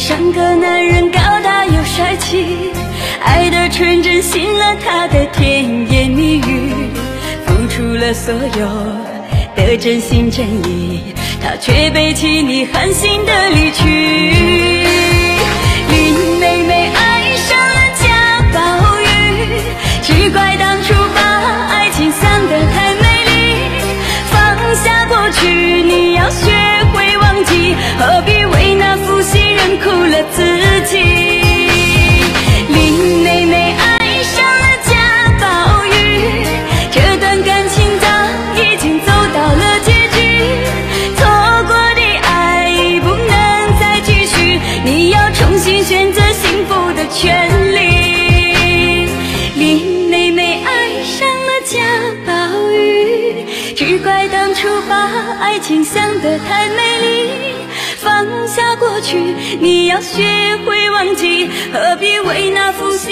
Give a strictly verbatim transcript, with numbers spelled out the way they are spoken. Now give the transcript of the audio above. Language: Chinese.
像个男人高大又帅气，爱的纯真，信了他的甜言蜜语，付出了所有的真心真意，他却背弃你狠心的离去。林妹妹爱上了贾宝玉，只怪当初把爱情想得太美丽，放下过去你要学会忘记，何必为那负心人哭了自己。林妹妹爱上了贾宝玉，这段感情早已经走到了结局，错过的爱已不能再继续，你要重新选择幸福的权利。林妹妹爱上了贾宝玉，只怪当初把爱情想得太美丽，放下过去你要学会忘记，何必为那负